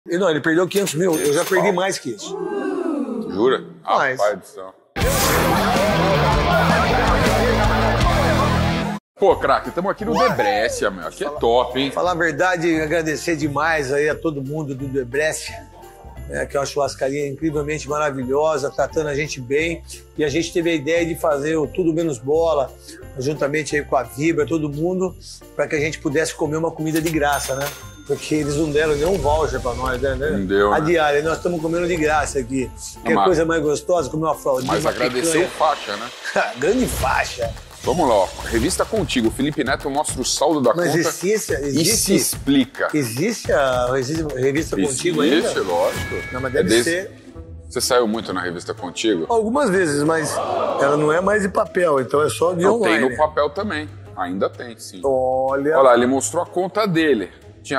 Não, ele perdeu 500 mil. Eu já perdi mais que isso. Jura? Mas... Rapaz do céu. Pô, craque, estamos aqui no Debrécia, meu. Aqui é top, hein? Falar a verdade, agradecer demais aí a todo mundo do Debrécia, né, que é uma churrascaria incrivelmente maravilhosa, tratando a gente bem. E a gente teve a ideia de fazer o Tudo Menos Bola, juntamente aí com a Vibra, todo mundo, para que a gente pudesse comer uma comida de graça, né? Porque eles não deram nenhum voucher pra nós, né? Não deu, a né? diária, nós estamos comendo de graça aqui. Que é coisa mais gostosa, comer uma fraldinha, Mas uma agradecer picanha. o faixa, né? Grande faixa. Vamos lá, ó. Revista Contigo. O Felipe Neto mostra o saldo da Mas conta existe, e se explica. Existe a revista Contigo ainda? Existe, lógico. Não, mas deve ser... Você saiu muito na Revista Contigo? Algumas vezes, mas ela não é mais de papel, então é só de online. Tem no papel também. Ainda tem, sim. Olha lá, ele mostrou a conta dele. Tinha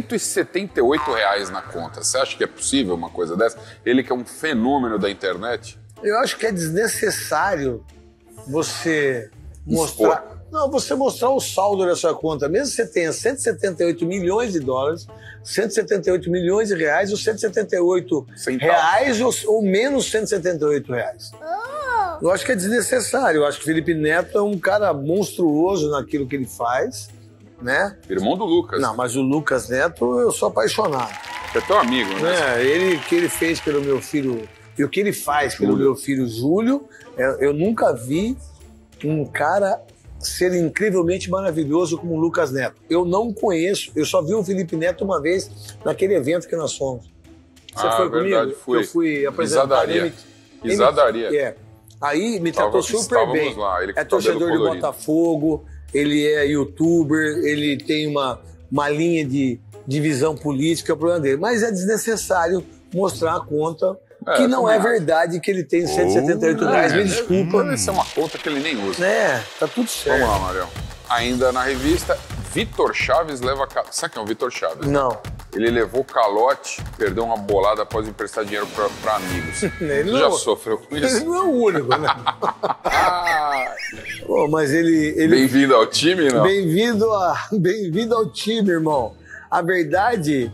R$178 na conta. Você acha que é possível uma coisa dessa? Ele que é um fenômeno da internet. Eu acho que é desnecessário você mostrar... Não, você mostrar o saldo da sua conta. Mesmo que você tenha 178 milhões de dólares, 178 milhões de reais, ou 178 reais, ou menos 178 reais. Eu acho que é desnecessário. Eu acho que o Felipe Neto é um cara monstruoso naquilo que ele faz, né? Irmão do Lucas. Não, mas o Lucas Neto, eu sou apaixonado. É teu amigo, né? Ele que ele fez pelo meu filho, e o que ele faz pelo meu filho Júlio, eu nunca vi um cara ser incrivelmente maravilhoso como o Lucas Neto. Eu não conheço, eu só vi o Felipe Neto uma vez naquele evento que nós fomos. Você foi verdade, comigo? Fui. Eu fui apresentar Risadaria. Aí me tratou super bem. Lá, ele é torcedor de Botafogo, ele é youtuber, ele tem uma linha de visão política, é o problema dele. Mas é desnecessário mostrar a conta que não é verdade que ele tem 178 reais. Me desculpa. Isso é uma conta que ele nem usa. Tá tudo certo. Vamos lá, Marião. Ainda na revista, Vitor Chaves leva... Sabe quem é o Vitor Chaves? Não. Ele levou calote, perdeu uma bolada após emprestar dinheiro pra amigos. Ele já sofreu com isso? Ele não é o único, né? Pô, mas ele... Bem-vindo ao time, não? Bem-vindo ao time, irmão. A verdade...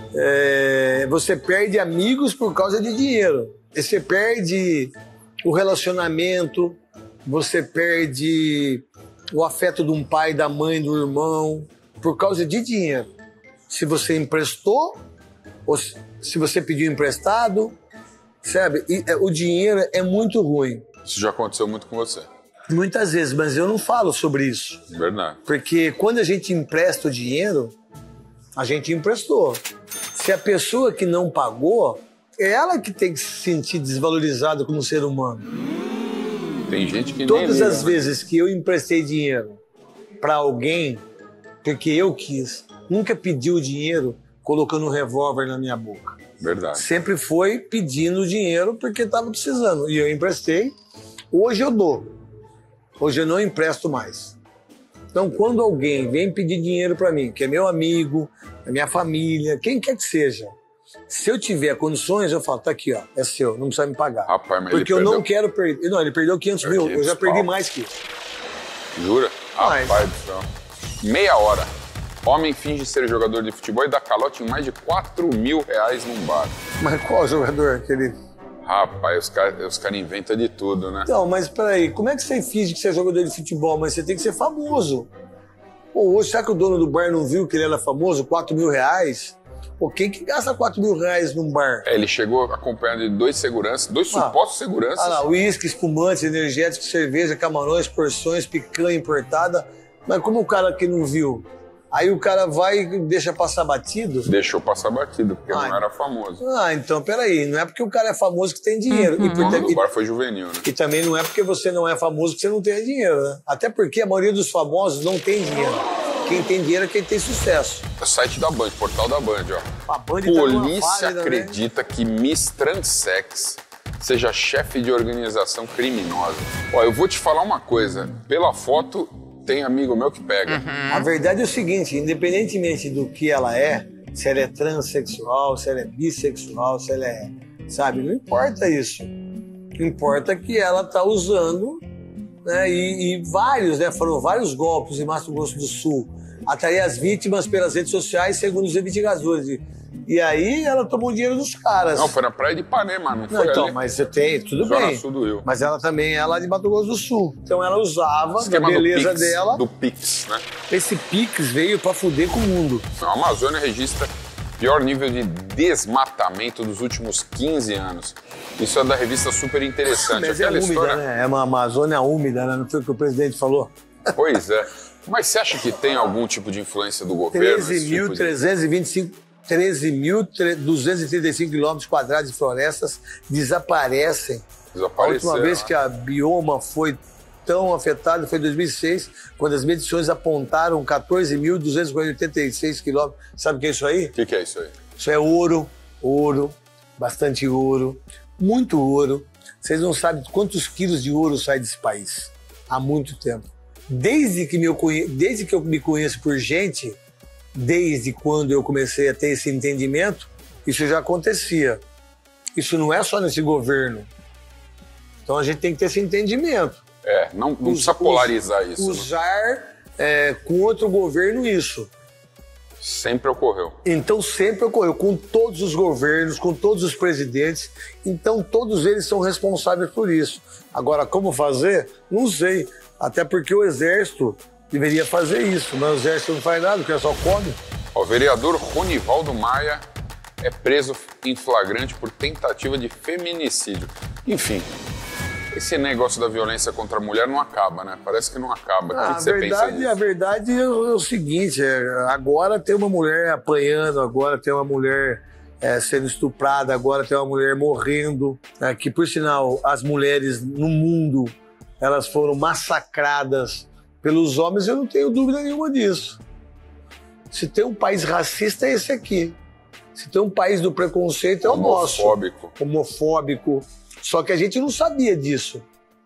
você perde amigos por causa de dinheiro. Você perde o relacionamento, você perde o afeto de um pai, da mãe, do irmão, por causa de dinheiro. Se você emprestou, ou se você pediu emprestado, sabe? O dinheiro é muito ruim. Isso já aconteceu muito com você. Muitas vezes, mas eu não falo sobre isso. Verdade. Porque quando a gente empresta o dinheiro, a gente emprestou. Se a pessoa que não pagou, é ela que tem que se sentir desvalorizada como ser humano. Tem gente que Todas as vezes que eu emprestei dinheiro para alguém, porque eu quis, nunca pediu dinheiro colocando um revólver na minha boca. Verdade. Sempre foi pedindo dinheiro porque estava precisando. E eu emprestei. Hoje eu dou. Hoje eu não empresto mais. Então, quando alguém vem pedir dinheiro para mim, que é meu amigo, é minha família, quem quer que seja, se eu tiver condições, eu falo, tá aqui, ó, é seu, não precisa me pagar. Rapaz, mas porque eu não quero perder. Não, ele perdeu 500 mil, eu já perdi mais que isso. Jura? Rapaz do céu. Meia hora. Homem finge ser jogador de futebol e dá calote em mais de R$4.000 num bar. Mas qual jogador que ele... Rapaz, os caras inventam de tudo, né? Não, mas peraí, como é que você finge que você é jogador de futebol? Mas você tem que ser famoso. Pô, hoje, será que o dono do bar não viu que ele era famoso? R$4.000? Pô, quem que gasta R$4.000 num bar? Ele chegou acompanhado de dois seguranças, dois supostos seguranças. Ah lá, uísque, espumantes, energéticos, cerveja, camarões, porções, picanha importada. Mas como o cara que não viu? Aí o cara vai e deixa passar batido? Deixou passar batido, porque não era famoso. Então, peraí, não é porque o cara é famoso que tem dinheiro. O bar foi juvenil, né? E também não é porque você não é famoso que você não tem dinheiro, né? Até porque a maioria dos famosos não tem dinheiro. Quem tem dinheiro é quem tem sucesso. É o site da Band, portal da Band, ó. A Band Polícia acredita que Miss Transex seja chefe de organização criminosa. Ó, eu vou te falar uma coisa. Pela foto... Tem amigo meu que pega. A verdade é o seguinte, independentemente do que ela é, se ela é transexual, se ela é bissexual, se ela é... Sabe, não importa isso. Importa que ela tá usando, né, e vários, né, foram vários golpes em Mato Grosso do Sul atrair as vítimas pelas redes sociais, segundo os investigadores. E aí ela tomou o dinheiro dos caras. Não, foi na praia de Ipanema, não foi então, ali? mas você tem, tudo Zona bem. Sul do Rio. Mas ela também é lá de Mato Grosso do Sul. Então ela usava a Esquema beleza do Pix, dela. do Pix, né? Esse Pix veio pra fuder com o mundo. A Amazônia registra pior nível de desmatamento dos últimos 15 anos. Isso é da revista Super Interessante. Mas é úmida, né? É uma Amazônia úmida, né? Não foi o que o presidente falou? Pois é. Mas você acha que tem algum tipo de influência do governo? 13.235 quilômetros quadrados de florestas desaparecem. A última vez que a bioma foi tão afetada foi em 2006, quando as medições apontaram 14.286 quilômetros. Sabe o que é isso aí? O que é isso aí? Isso é ouro, bastante ouro, muito ouro. Vocês não sabem quantos quilos de ouro sai desse país há muito tempo. Desde que eu me conheço por gente, desde quando eu comecei a ter esse entendimento, isso já acontecia. Isso não é só nesse governo. Então a gente tem que ter esse entendimento. Não precisa polarizar isso. Usar contra o governo isso. Sempre ocorreu. Então sempre ocorreu, com todos os governos, com todos os presidentes. Então todos eles são responsáveis por isso. Agora, como fazer? Não sei. Até porque o Exército deveria fazer isso, mas o Exército não faz nada, porque só come. O vereador Ronivaldo Maia é preso em flagrante por tentativa de feminicídio. Enfim, esse negócio da violência contra a mulher não acaba, né? Parece que não acaba. O que você pensa nisso? A verdade é o seguinte, agora tem uma mulher apanhando, agora tem uma mulher sendo estuprada, agora tem uma mulher morrendo, né? Que, por sinal, as mulheres no mundo, elas foram massacradas pelos homens, eu não tenho dúvida nenhuma disso. Se tem um país racista, é esse aqui. Se tem um país do preconceito, é o nosso. Homofóbico. Só que a gente não sabia disso.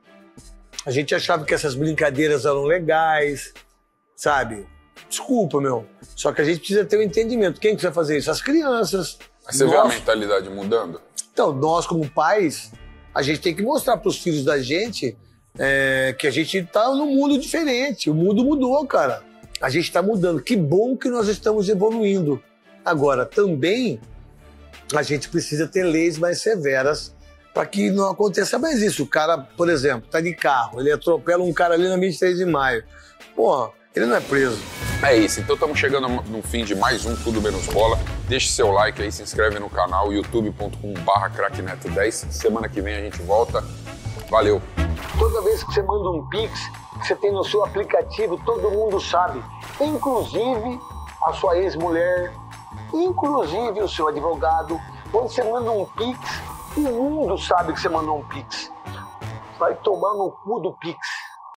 A gente achava que essas brincadeiras eram legais, sabe? Desculpa, meu. Só que a gente precisa ter um entendimento. Quem que vai fazer isso? As crianças. Mas você vê a mentalidade mudando? Então, nós como pais, a gente tem que mostrar para os filhos da gente que a gente está num mundo diferente. O mundo mudou, cara. A gente está mudando. Que bom que nós estamos evoluindo. Agora, também, a gente precisa ter leis mais severas para que não aconteça mais isso. O cara, por exemplo, tá de carro, ele atropela um cara ali na 23 de maio. Pô, ele não é preso. É isso, então estamos chegando no fim de mais um Tudo Menos Bola. Deixe seu like aí, se inscreve no canal youtube.com/crackneto10. Semana que vem a gente volta. Valeu! Toda vez que você manda um Pix, que você tem no seu aplicativo, todo mundo sabe. Inclusive a sua ex-mulher, inclusive o seu advogado. Quando você manda um Pix, o mundo sabe que você mandou um Pix. Vai tomar no cu do Pix.